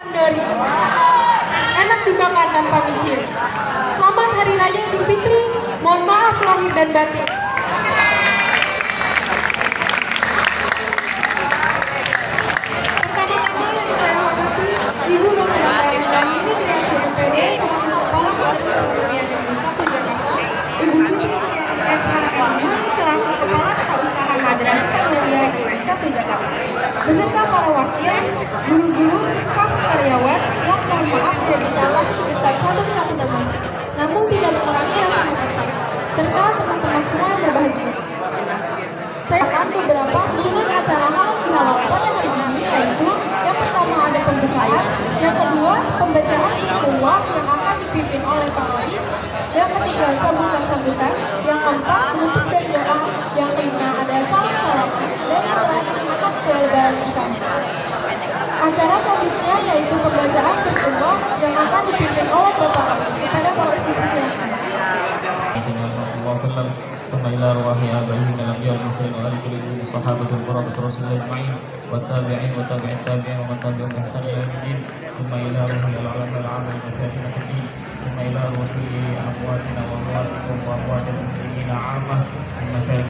dari enak dimakan tanpa micin. Selamat Hari Raya Idul Fitri. Mohon maaf lahir dan batin. Pertama-tama yang saya hormati Ibu Dr. Antarini ini kreasi MPD selaku Kepala Madrasah Aluminium Negeri 1 Jakarta, Ibu Siti selaku Kepala Staf Usaha Madrasah Aluminium Negeri 1 Jakarta, beserta para wakil, guru-guru, staf karyawan yang mohon maaf tidak bisa langsung dekat satu ketemu, namun tidak mengurangi rasa hormat, serta teman-teman semua yang berbahagia. Saya akan beberapa susunan acara halal bihalal pada hari ini, yaitu yang pertama ada pembukaan, yang kedua pembacaan zikrullah yang akan dipimpin oleh Pak Rais, yang ketiga sambutan-sambutan, yang keempat penutup dan doa, yang kelima ada salam-salaman, dan yang terakhir makan kue lebaran bersama. Acara selanjutnya yaitu pembacaan zikrullah yang akan dipimpin oleh Bapak Rais. Kepada para istri persilakan. ثم إلى أرواح آبائهم الأنبياء والمرسلين وآل كل الصحابة والقرابة رسول الله أجمعين والتابعين وتابع التابعين ومن تبعهم بإحسان إلى يوم الدين ثم إلى روح العلماء العامة المشايخنا في الدين ثم إلى روح أمواتنا وأمواتكم وأموات المسلمين عامة المشايخ.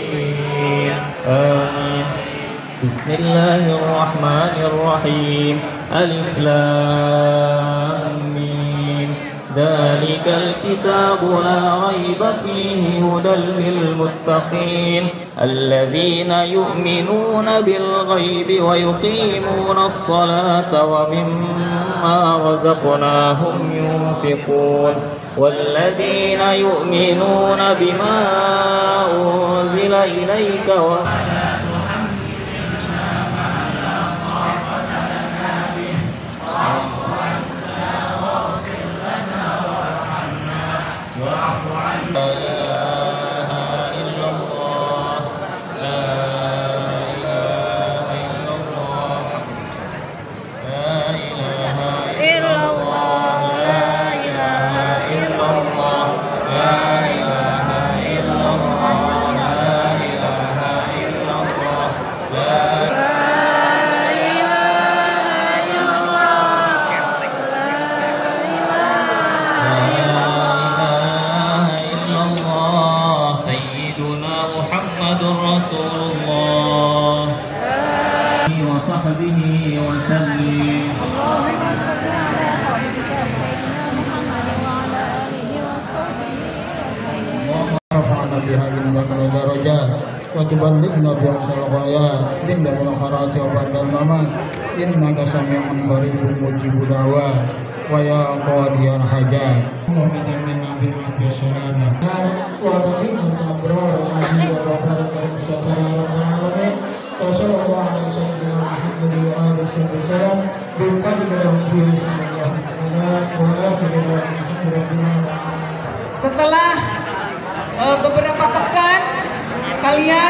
آمين. بسم الله الرحمن الرحيم. ألف لام ميم. ذلك الكتاب لا ريب فيه هدى للمتقين الذين يؤمنون بالغيب ويقيمون الصلاة ومما رزقناهم ينفقون والذين يؤمنون بما أنزل إليك وصحبه وسلم. اللهم صل على حبيبك سيدنا محمد وعلى آله وصحبه وسلم. رفعنا بها إنك لدرجات وتبلغنا بأقصى الغايات من المخرات وبعد الممات إنك سميع قريب مجيب دعوات ويا قاضي الحاجات. اللهم جعلنا بالعافية والسلامة وأدخلنا الأبرار آمين وغفرك المستقيم يا رب العالمين. وصلى الله على سيدنا محمد وآله وسلم بالقدر الأنبياء صلى الله عليه وسلم وآخر دعوانا. Setelah beberapa pekan kalian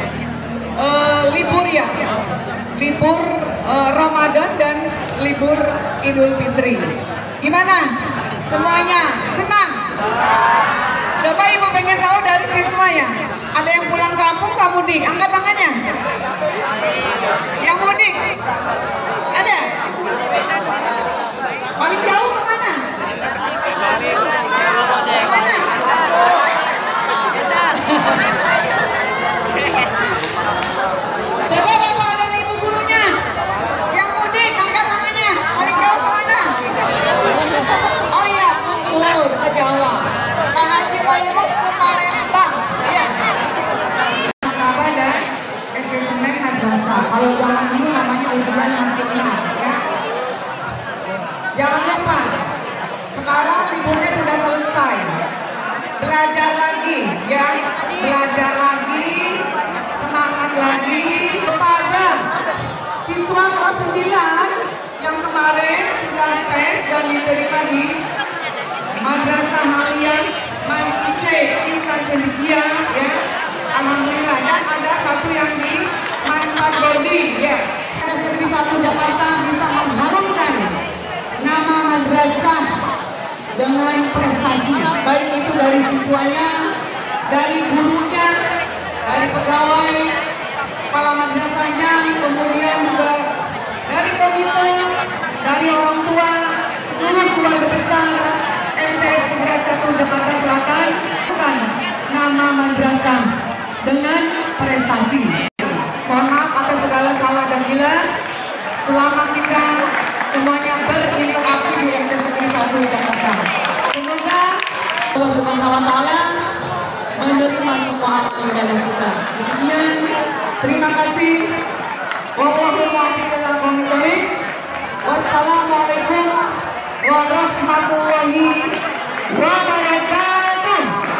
libur ya, libur Ramadan dan libur Idul Fitri. Gimana? Semuanya senang? Coba ibu pengen tahu dari siswanya. Ada yang pulang kampung, nggak mudik? Angkat tangannya. Yang mudik? Ada? Paling jauh kemana? Kemana? Coba bapak dan ibu gurunya. Yang mudik, angkat tangannya. Paling jauh kemana? Oh iya, Bogor ke Jawa. Pak Haji Mayrus ke Palembang. Ya. Masalah dan asesmen madrasah. Kalau zaman dulu namanya ujian nasional. Ya. Jangan lupa, sekarang liburnya sudah selesai. Belajar lagi, ya. Belajar lagi, semangat lagi. Kepada siswa kelas 9 yang kemarin sudah tes dan diterima di Madrasah Halia Mankice di Sancendikia, ya. Alhamdulillah. Dan ada satu yang di Manfaat Bodi, ya. Madrasah Negeri 1 Jakarta bisa mengharumkan nama madrasah dengan prestasi, baik itu dari siswanya, dari gurunya, dari pegawai, kepala madrasahnya, kemudian juga dari komite, dari Kami orang tua, seluruh keluarga besar MTS Negeri 1 Jakarta Selatan bukan nama madrasah dengan prestasi. Mohon maaf atas segala salah dan hilang. Selama kita semuanya berinteraksi di MTS Negeri 1 Jakarta, semoga Allah Subhanahu wa Ta'ala menerima semua amal ibadah kita. Demikian, terima kasih. Wassalamualaikum warahmatullahi wabarakatuh.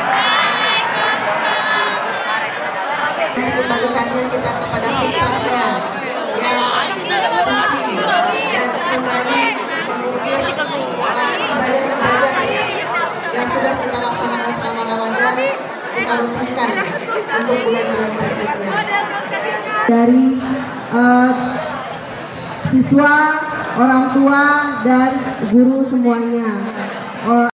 Kembalikannya kita kepada fitrahnya yang suci dan kembali mengukir ibadah-ibadah yang sudah kita laksanakan selama Ramadan, kita rutinkan untuk bulan-bulan berikutnya. Dari siswa, orang tua, dan guru semuanya.